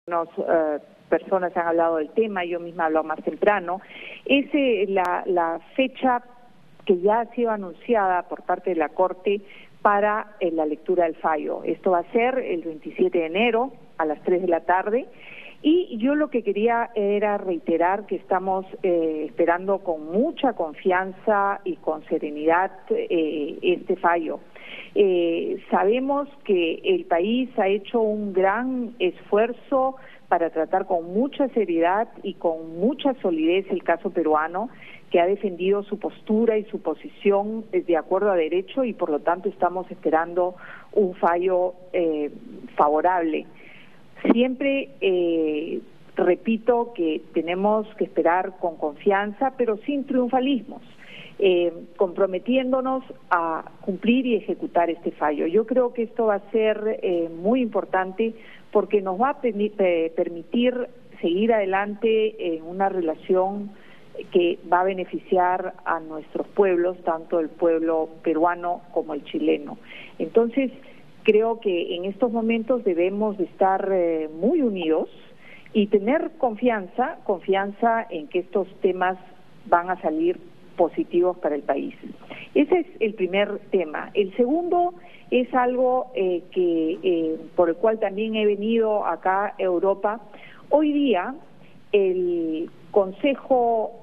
Personas han hablado del tema, yo misma he hablado más temprano, es la fecha que ya ha sido anunciada por parte de la Corte para la lectura del fallo. Esto va a ser el 27 de enero a las 3 de la tarde y yo lo que quería era reiterar que estamos esperando con mucha confianza y con serenidad este fallo. Sabemos que el país ha hecho un gran esfuerzo para tratar con mucha seriedad y con mucha solidez el caso peruano, que ha defendido su postura y su posición de acuerdo a derecho, y por lo tanto estamos esperando un fallo favorable. Siempre repito que tenemos que esperar con confianza, pero sin triunfalismos, comprometiéndonos a cumplir y ejecutar este fallo. Yo creo que esto va a ser muy importante porque nos va a permitir seguir adelante en una relación que va a beneficiar a nuestros pueblos, tanto el pueblo peruano como el chileno. Entonces, creo que en estos momentos debemos de estar muy unidos y tener confianza en que estos temas van a salir positivos para el país. Ese es el primer tema. El segundo es algo por el cual también he venido acá a Europa. Hoy día el Consejo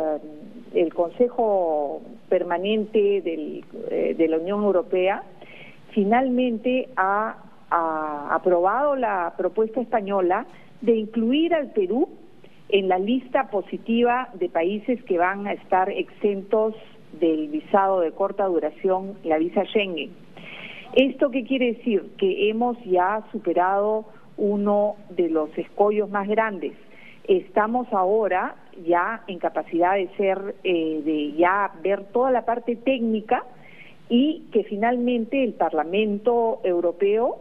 Permanente de la Unión Europea finalmente ha aprobado la propuesta española de incluir al Perú en la lista positiva de países que van a estar exentos del visado de corta duración, la visa Schengen. ¿Esto qué quiere decir? Que hemos ya superado uno de los escollos más grandes. Estamos ahora ya en capacidad de ya ver toda la parte técnica y que finalmente el Parlamento Europeo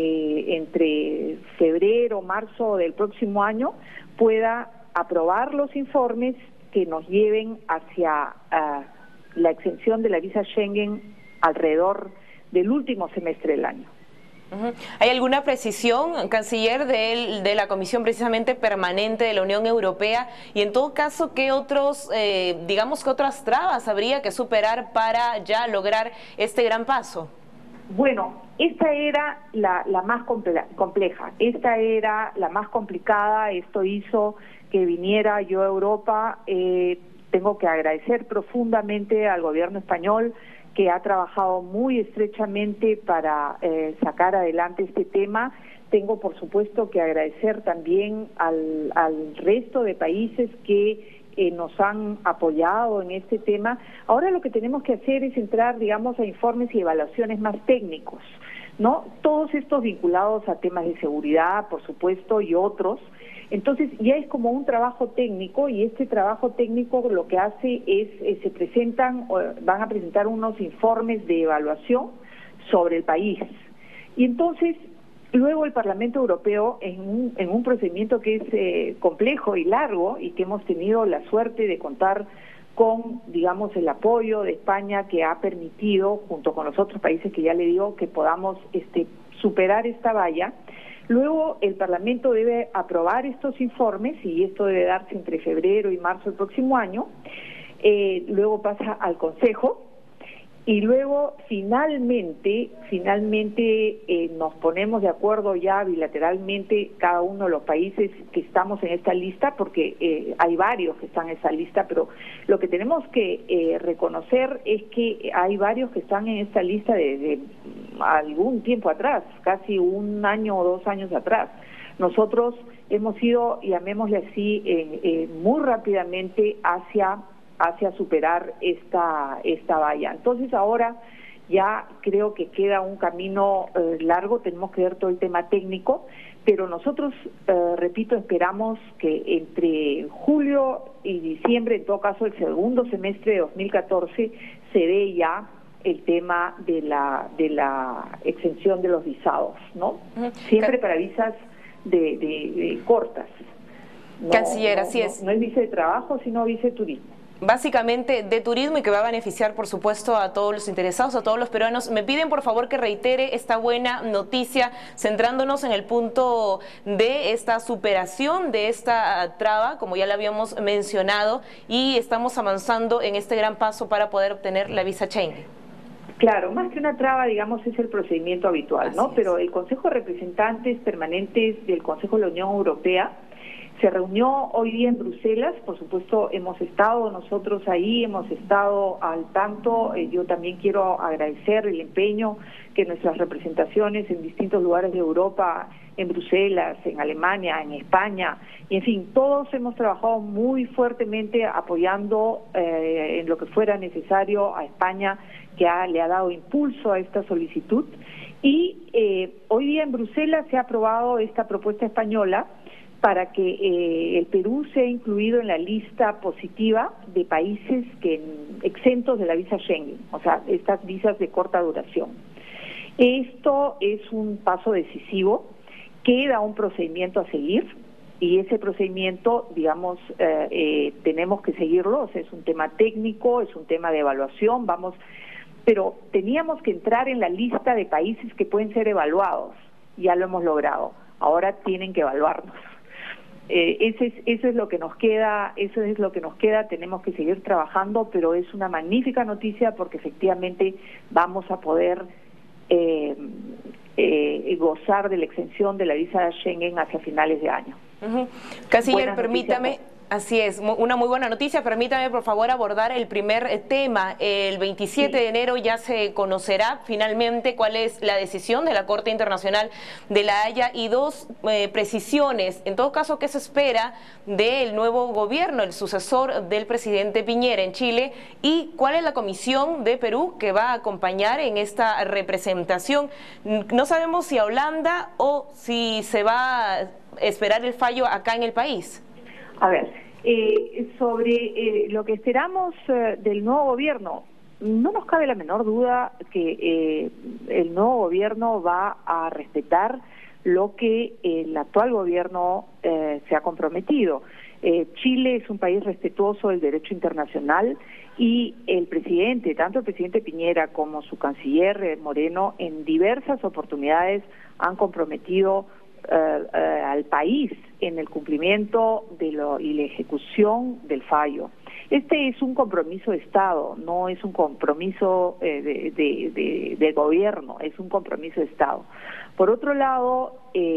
entre febrero, marzo del próximo año pueda aprobar los informes que nos lleven hacia la exención de la visa Schengen alrededor del último semestre del año. ¿Hay alguna precisión, canciller, de la Comisión precisamente permanente de la Unión Europea? Y en todo caso, ¿qué otros, digamos que otras trabas habría que superar para ya lograr este gran paso? Bueno, esta era la más compleja, esta era la más complicada. Esto hizo que viniera yo a Europa. Tengo que agradecer profundamente al gobierno español, que ha trabajado muy estrechamente para sacar adelante este tema. Tengo, por supuesto, que agradecer también al resto de países que nos han apoyado en este tema. Ahora lo que tenemos que hacer es entrar, digamos, a informes y evaluaciones más técnicos, ¿no? Todos estos vinculados a temas de seguridad, por supuesto, y otros. Entonces ya es como un trabajo técnico, y este trabajo técnico lo que hace es, van a presentar unos informes de evaluación sobre el país. Y entonces, luego el Parlamento Europeo, en un procedimiento que es complejo y largo, y que hemos tenido la suerte de contar con, digamos, el apoyo de España, que ha permitido, junto con los otros países que ya le digo, que podamos superar esta valla. Luego el Parlamento debe aprobar estos informes, y esto debe darse entre febrero y marzo del próximo año. Luego pasa al Consejo, y luego finalmente nos ponemos de acuerdo ya bilateralmente cada uno de los países que estamos en esta lista, porque hay varios que están en esa lista, pero lo que tenemos que reconocer es que hay varios que están en esta lista desde algún tiempo atrás, casi un año o 2 años atrás. Nosotros hemos ido, llamémosle así, muy rápidamente hacia superar esta valla. Entonces ahora ya creo que queda un camino largo, tenemos que ver todo el tema técnico, pero nosotros, repito, esperamos que entre julio y diciembre, en todo caso el segundo semestre de 2014, se dé ya el tema de la exención de los visados, ¿no? Siempre para visas de cortas. Canciller, así es. No es visa de trabajo, sino visa de turismo. básicamente de turismo y que va a beneficiar, por supuesto, a todos los interesados, a todos los peruanos. Me piden, por favor, que reitere esta buena noticia, centrándonos en el punto de esta superación de esta traba, como ya la habíamos mencionado, y estamos avanzando en este gran paso para poder obtener la visa Schengen. Claro, más que una traba, digamos, es el procedimiento habitual, ¿no? Pero el Consejo de Representantes Permanentes del Consejo de la Unión Europea se reunió hoy día en Bruselas. Por supuesto, hemos estado nosotros ahí, hemos estado al tanto. Yo también quiero agradecer el empeño que nuestras representaciones en distintos lugares de Europa, en Bruselas, en Alemania, en España, y en fin, todos hemos trabajado muy fuertemente apoyando en lo que fuera necesario a España, que le ha dado impulso a esta solicitud. Y hoy día en Bruselas se ha aprobado esta propuesta española para que el Perú sea incluido en la lista positiva de países exentos de la visa Schengen, o sea, estas visas de corta duración. Esto es un paso decisivo, queda un procedimiento a seguir, y ese procedimiento, digamos, tenemos que seguirlo. O sea, es un tema técnico, es un tema de evaluación, pero teníamos que entrar en la lista de países que pueden ser evaluados, ya lo hemos logrado, ahora tienen que evaluarnos. Eso es lo que nos queda, tenemos que seguir trabajando, pero es una magnífica noticia porque efectivamente vamos a poder gozar de la exención de la visa Schengen hacia finales de año. Canciller, permítame. Así es, una muy buena noticia. Permítame, por favor, abordar el primer tema. El 27 de enero ya se conocerá finalmente cuál es la decisión de la Corte Internacional de La Haya, y dos precisiones. En todo caso, ¿qué se espera del nuevo gobierno, el sucesor del presidente Piñera en Chile? ¿Y cuál es la comisión de Perú que va a acompañar en esta representación? No sabemos si a Holanda o si se va a esperar el fallo acá en el país. A ver, sobre lo que esperamos del nuevo gobierno, no nos cabe la menor duda que el nuevo gobierno va a respetar lo que el actual gobierno se ha comprometido. Chile es un país respetuoso del derecho internacional, y el presidente, tanto el presidente Piñera como su canciller Moreno, en diversas oportunidades han comprometido al país en el cumplimiento y la ejecución del fallo. Este es un compromiso de Estado, no es un compromiso de gobierno, es un compromiso de Estado. Por otro lado,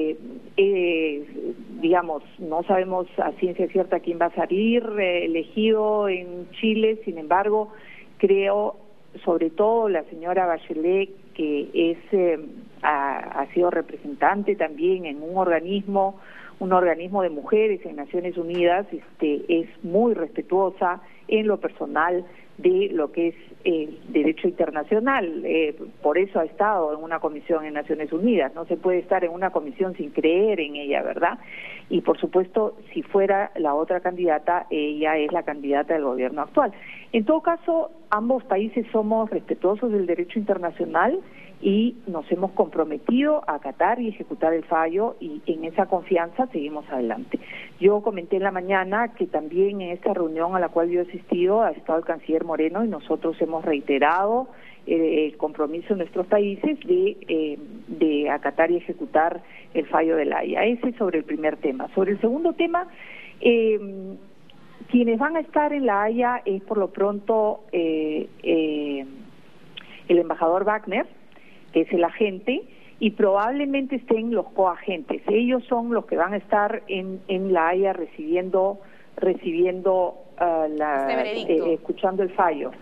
digamos, no sabemos a ciencia cierta quién va a salir elegido en Chile. Sin embargo, creo, sobre todo la señora Bachelet, que ha sido representante también en un organismo de mujeres en Naciones Unidas, es muy respetuosa en lo personal de lo que es el derecho internacional. Por eso ha estado en una comisión en Naciones Unidas. No se puede estar en una comisión sin creer en ella, ¿verdad? Y por supuesto, si fuera la otra candidata, ella es la candidata del gobierno actual. En todo caso, ambos países somos respetuosos del derecho internacional y nos hemos comprometido a acatar y ejecutar el fallo, y en esa confianza seguimos adelante. Yo comenté en la mañana que también en esta reunión a la cual yo he asistido ha estado el canciller Moreno, y nosotros hemos reiterado el compromiso de nuestros países de acatar y ejecutar el fallo de La Haya. Ese es sobre el primer tema. Sobre el segundo tema, quienes van a estar en La Haya es por lo pronto el embajador Wagner, que es el agente, y probablemente estén los coagentes. Ellos son los que van a estar en La Haya recibiendo escuchando el fallo.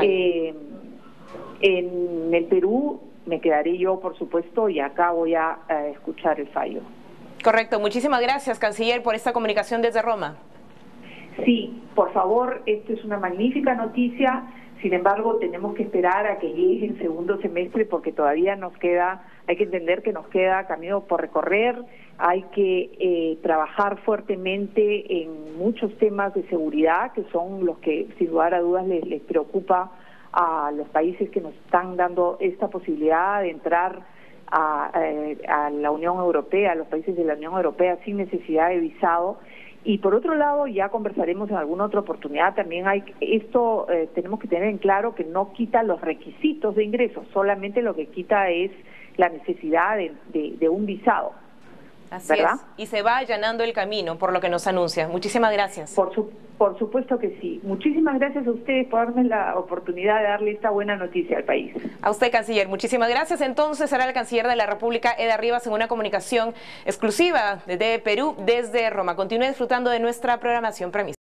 En el Perú me quedaré yo, por supuesto, y acá voy a escuchar el fallo. Correcto. Muchísimas gracias, canciller, por esta comunicación desde Roma. Sí, por favor, esto es una magnífica noticia. Sin embargo, tenemos que esperar a que llegue el segundo semestre, porque todavía hay que entender que nos queda camino por recorrer. Hay que trabajar fuertemente en muchos temas de seguridad, que son los que sin lugar a dudas les preocupa a los países que nos están dando esta posibilidad de entrar a la Unión Europea, a los países de la Unión Europea sin necesidad de visado. Y por otro lado, ya conversaremos en alguna otra oportunidad, también tenemos que tener en claro que no quita los requisitos de ingreso, solamente lo que quita es la necesidad de un visado. Así ¿verdad? es. Y se va allanando el camino, por lo que nos anuncia. Muchísimas gracias. Por supuesto que sí. Muchísimas gracias a ustedes por darme la oportunidad de darle esta buena noticia al país. A usted, canciller. Muchísimas gracias. Entonces, será el canciller de la República, Eda Rivas, en una comunicación exclusiva de Perú desde Roma. Continúe disfrutando de nuestra programación Premisa.